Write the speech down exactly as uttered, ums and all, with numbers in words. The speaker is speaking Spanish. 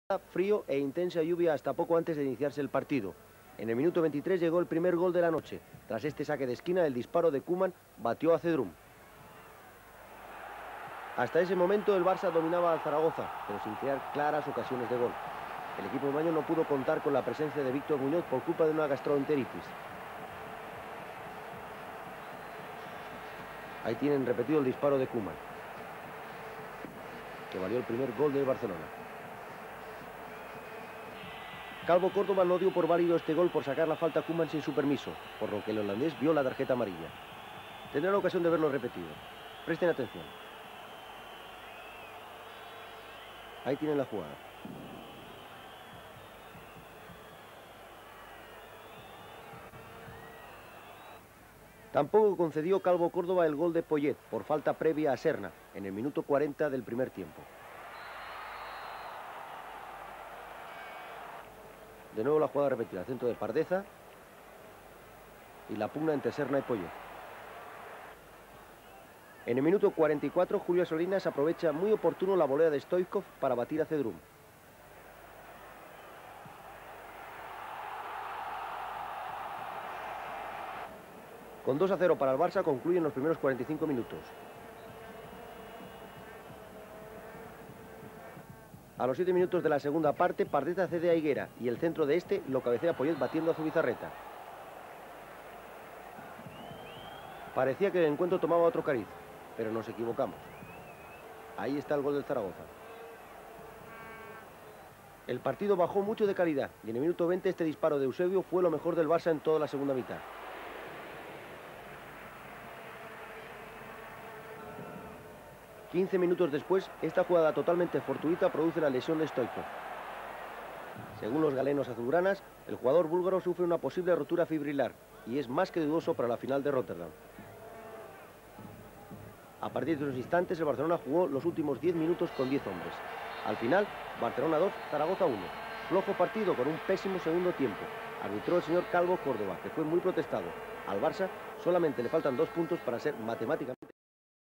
Frío e intensa lluvia hasta poco antes de iniciarse el partido. En el minuto veintitrés llegó el primer gol de la noche. Tras este saque de esquina, el disparo de Koeman batió a Cedrum. Hasta ese momento el Barça dominaba al Zaragoza, pero sin crear claras ocasiones de gol. El equipo maño no pudo contar con la presencia de Víctor Muñoz por culpa de una gastroenteritis. Ahí tienen repetido el disparo de Koeman, que valió el primer gol del Barcelona. Calvo Córdoba no dio por válido este gol por sacar la falta a Koeman sin su permiso, por lo que el holandés vio la tarjeta amarilla. Tendrán la ocasión de verlo repetido. Presten atención. Ahí tienen la jugada. Tampoco concedió Calvo Córdoba el gol de Poyet por falta previa a Serna en el minuto cuarenta del primer tiempo. De nuevo la jugada repetida, centro de Pardeza y la pugna entre Serna y Poyet. En el minuto cuarenta y cuatro, Julio Solinas aprovecha muy oportuno la volea de Stoichkov para batir a Cedrum. Con dos a cero para el Barça concluyen los primeros cuarenta y cinco minutos. A los siete minutos de la segunda parte, Pardeza cede a Higuera y el centro de este lo cabecea Poyet batiendo a Zubizarreta. Parecía que el encuentro tomaba otro cariz, pero nos equivocamos. Ahí está el gol del Zaragoza. El partido bajó mucho de calidad y en el minuto veinte este disparo de Eusebio fue lo mejor del Barça en toda la segunda mitad. quince minutos después, esta jugada totalmente fortuita produce la lesión de Stoichkov. Según los galenos azulgranas, el jugador búlgaro sufre una posible rotura fibrilar y es más que dudoso para la final de Rotterdam. A partir de esos instantes, el Barcelona jugó los últimos diez minutos con diez hombres. Al final, Barcelona dos, Zaragoza uno. Flojo partido con un pésimo segundo tiempo. Arbitró el señor Calvo Córdoba, que fue muy protestado. Al Barça solamente le faltan dos puntos para ser matemáticamente